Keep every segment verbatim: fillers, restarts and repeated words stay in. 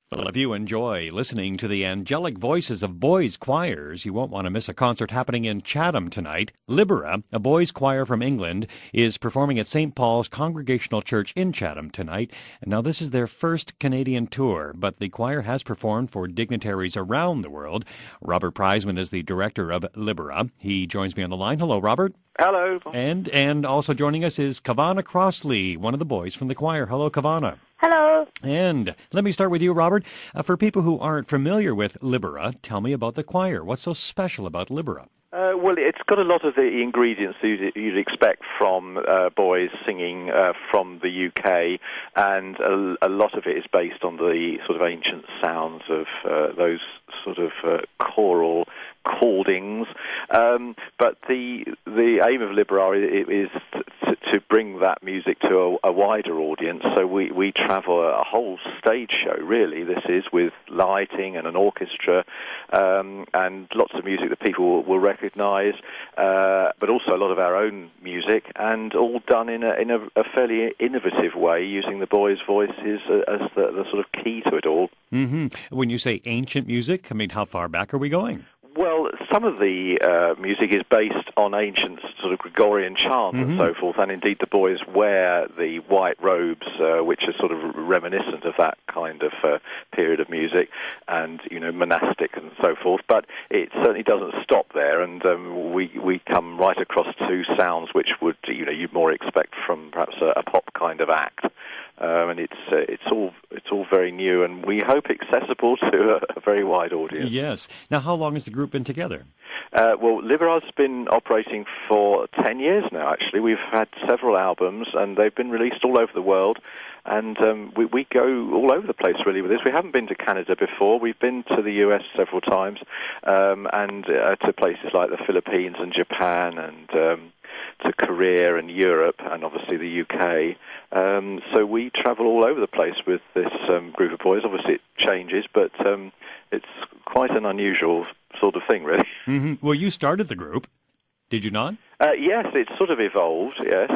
Well, if you enjoy listening to the angelic voices of boys' choirs, you won't want to miss a concert happening in Chatham tonight. Libera, a boys' choir from England, is performing at Saint Paul's Congregational Church in Chatham tonight. And now, this is their first Canadian tour, but the choir has performed for dignitaries around the world. Robert Prizeman is the director of Libera. He joins me on the line. Hello, Robert. Hello. And and also joining us is Kavana Crossley, one of the boys from the choir. Hello, Kavana. Hello. And let me start with you, Robert. Uh, for people who aren't familiar with Libera, tell me about the choir. What's so special about Libera? Uh, well, it's got a lot of the ingredients you'd, you'd expect from uh, boys singing uh, from the U K, and a, a lot of it is based on the sort of ancient sounds of uh, those sort of uh, choral chordings. Um, but the the aim of Libera is to, to bring that music to a, a wider audience. So we, we travel a whole stage show, really. This is with lighting and an orchestra, um, and lots of music that people will, will recognise, uh, but also a lot of our own music, and all done in a, in a, a fairly innovative way, using the boys' voices as the, the sort of key to it all. Mm-hmm. When you say ancient music, I mean, how far back are we going? Well, some of the uh, music is based on ancient sort of Gregorian chant mm-hmm. and so forth, and indeed the boys wear the white robes, uh, which are sort of reminiscent of that kind of uh, period of music, and, you know, monastic and so forth. But it certainly doesn't stop there, and um, we we come right across to sounds which would, you know, you'd more expect from perhaps a, a pop kind of act. Um, and it's uh, it's all it's all very new, and we hope accessible to a, a very wide audience. Yes. Now, how long has the group been together? Uh, well, Libera's been operating for ten years now, actually. We've had several albums, and they've been released all over the world. And um, we, we go all over the place, really, with this. We haven't been to Canada before. We've been to the U S several times, um, and uh, to places like the Philippines and Japan, and um, to Korea and Europe, and obviously the U K. Um, so we travel all over the place with this um, group of boys. Obviously it changes, but um, it's quite an unusual sort of thing, really. Mm-hmm. Well, you started the group, did you not? Uh, yes, it's sort of evolved, yes.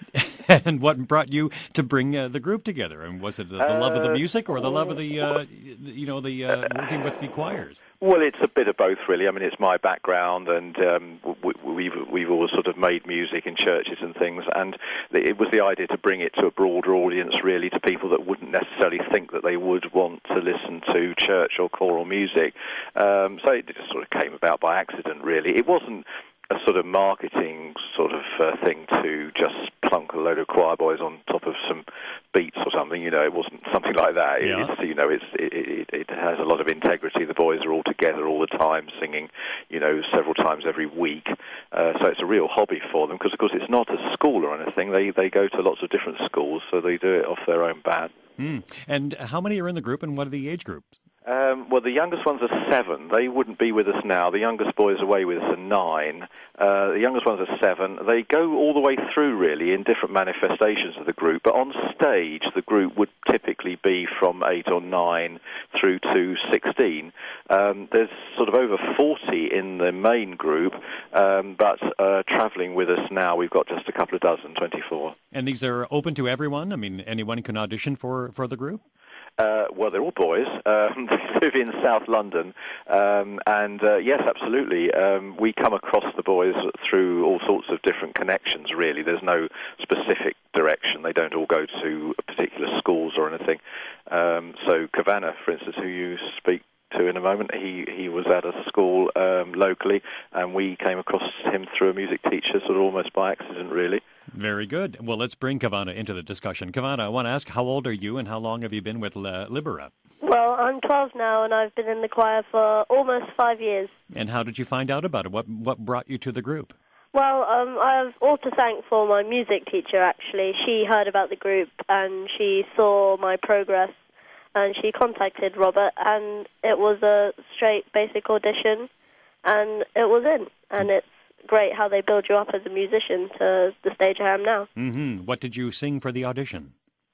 And what brought you to bring uh, the group together? And was it the, the uh, love of the music, or the love of the, uh, you know, the uh, working with the choirs? Well, it's a bit of both, really. I mean, it's my background, and um, we, we've we've always sort of made music in churches and things, and it was the idea to bring it to a broader audience, really, to people that wouldn't necessarily think that they would want to listen to church or choral music. Um, so it just sort of came about by accident, really. It wasn't a sort of marketing sort of uh, thing to just plunk a load of choir boys on top of some beats or something. You know, it wasn't something like that. It, yeah. It's, you know, it's, it, it, it has a lot of integrity. The boys are all together all the time, singing, you know, several times every week. Uh, so it's a real hobby for them, because, of course, it's not a school or anything. They they go to lots of different schools, so they do it off their own bat. Mm. And how many are in the group, and what are the age groups? Um, well, the youngest ones are seven. They wouldn't be with us now. The youngest boys away with us are nine. Uh, the youngest ones are seven. They go all the way through, really, in different manifestations of the group. But on stage, the group would typically be from eight or nine through to sixteen. Um, there's sort of over forty in the main group, um, but uh, travelling with us now, we've got just a couple of dozen, twenty-four. And these are open to everyone? I mean, anyone can audition for, for the group? Uh, well, they're all boys. Um, they live in South London, um, and uh, yes, absolutely. Um, we come across the boys through all sorts of different connections, really. There's no specific direction. They don't all go to particular schools or anything. Um, so Kavana, for instance, who you speak to in a moment, he, he was at a school um, locally, and we came across him through a music teacher, sort of almost by accident, really. Very good. Well, let's bring Kavana into the discussion. Kavana, I want to ask, how old are you, and how long have you been with uh, Libera? Well, I'm twelve now, and I've been in the choir for almost five years. And how did you find out about it? What what brought you to the group? Well, um, I have all to thank for my music teacher, actually. She heard about the group, and she saw my progress, and she contacted Robert, and it was a straight basic audition, and it was in, and it's great how they build you up as a musician to the stage I am now. Mm-hmm. What did you sing for the audition?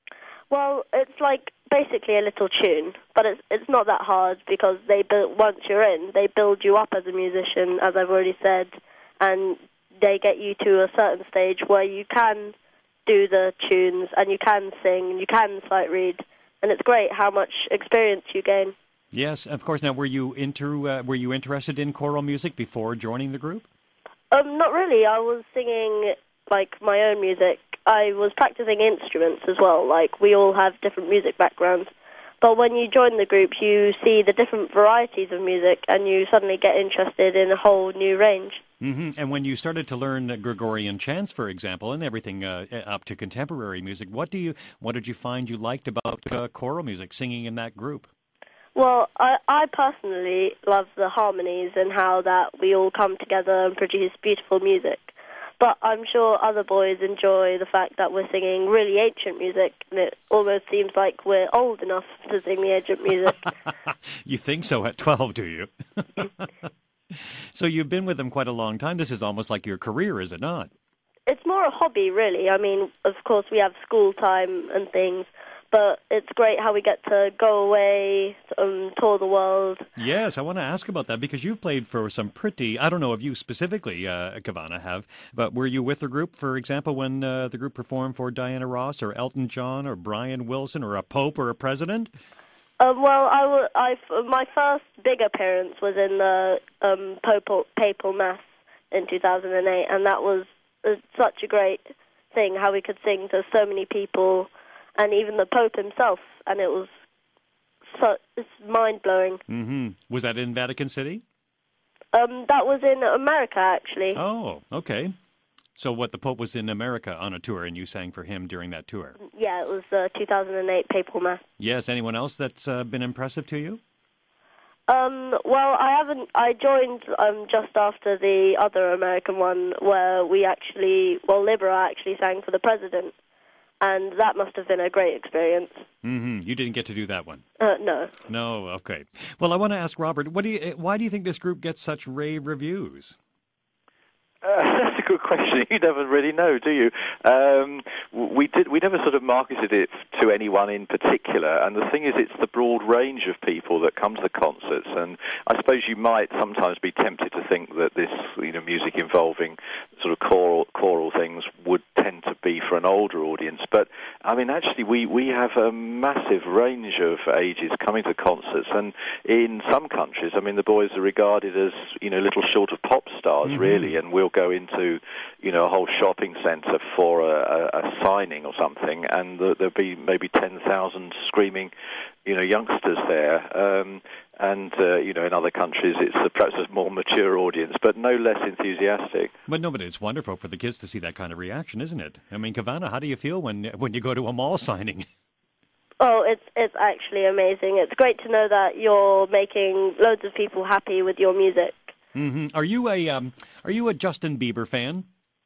Well, it's like basically a little tune, but it's it's not that hard, because they build, once you're in, they build you up as a musician, as I've already said, and they get you to a certain stage where you can do the tunes and you can sing and you can sight read, and it's great how much experience you gain. Yes, of course. Now, were you into uh, were you interested in choral music before joining the group? Um, not really. I was singing like my own music. I was practicing instruments as well. Like, we all have different music backgrounds. But when you join the group, you see the different varieties of music, and you suddenly get interested in a whole new range. Mm-hmm. And when you started to learn uh, Gregorian chants, for example, and everything uh, up to contemporary music, what do you what did you find you liked about uh, choral music, singing in that group? Well, I, I personally love the harmonies and how that we all come together and produce beautiful music. But I'm sure other boys enjoy the fact that we're singing really ancient music, and it almost seems like we're old enough to sing the ancient music. You think so at twelve, do you? So you've been with them quite a long time. This is almost like your career, is it not? It's more a hobby, really. I mean, of course, we have school time and things, but it's great how we get to go away, um, tour the world. Yes, I want to ask about that because you've played for some pretty, I don't know if you specifically, uh, Kavana, have, but were you with the group, for example, when uh, the group performed for Diana Ross or Elton John or Brian Wilson or a Pope or a president? Um, well, I, w- I f- my first big appearance was in the um, Papal, Papal Mass in two thousand eight, and that was uh, such a great thing, how we could sing to so many people, and even the Pope himself, and it was so, it's mind-blowing. Mm-hmm. Was that in Vatican City? Um, that was in America, actually. Oh, okay. So what, the Pope was in America on a tour, and you sang for him during that tour? Yeah, it was the two thousand eight Papal Mass. Yes, anyone else that's uh, been impressive to you? Um, well, I haven't, I joined um, just after the other American one, where we actually, well, Libera actually sang for the president. And that must have been a great experience. Mm-hmm. You didn't get to do that one? Uh, no. No, okay. Well, I want to ask Robert, what do you, why do you think this group gets such rave reviews? Uh, that's a good question. You never really know, do you? Um, we did. We never sort of marketed it to anyone in particular. And the thing is, it's the broad range of people that come to the concerts. And I suppose you might sometimes be tempted to think that this, you know, music involving sort of choral, choral things would tend to be for an older audience. But I mean, actually, we we have a massive range of ages coming to concerts. And in some countries, I mean, the boys are regarded as, you know, little short of pop stars, mm-hmm. really, and we'll go into, you know, a whole shopping centre for a, a, a signing or something, and the, there'll be maybe ten thousand screaming, you know, youngsters there. Um, and, uh, you know, in other countries it's a, perhaps a more mature audience, but no less enthusiastic. But no, but it's wonderful for the kids to see that kind of reaction, isn't it? I mean, Kavana, how do you feel when when you go to a mall signing? Oh, it's it's actually amazing. It's great to know that you're making loads of people happy with your music. Mm-hmm. Are you a um, Are you a Justin Bieber fan?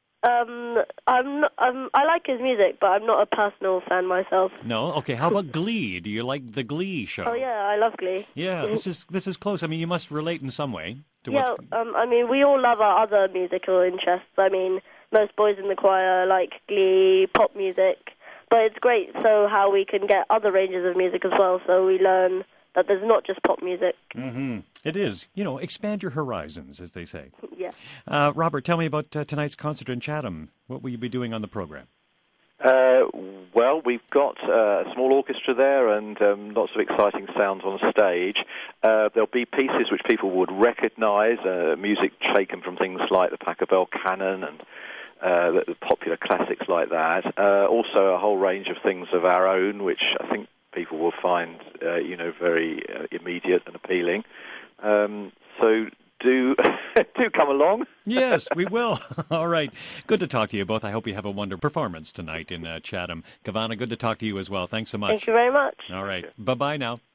Um, I'm not, um, I like his music, but I'm not a personal fan myself. No. Okay. How about Glee? Do you like the Glee show? Oh yeah, I love Glee. Yeah, this is this is close. I mean, you must relate in some way to Yeah, what's... um, I mean, we all love our other musical interests. I mean, most boys in the choir like Glee, pop music, but it's great so how we can get other ranges of music as well. So we learn that there's not just pop music. Mm-hmm. It is. You know, expand your horizons, as they say. Yeah. Uh, Robert, tell me about uh, tonight's concert in Chatham. What will you be doing on the program? Uh, well, we've got uh, a small orchestra there and um, lots of exciting sounds on stage. Uh, there'll be pieces which people would recognise, uh, music taken from things like the Pachelbel Canon and uh, the, the popular classics like that. Uh, also a whole range of things of our own, which I think people will find, uh, you know, very uh, immediate and appealing. Um, so do do come along. Yes, we will. All right. Good to talk to you both. I hope you have a wonderful performance tonight in uh, Chatham. Kavana, good to talk to you as well. Thanks so much. Thank you very much. All right. Bye-bye now.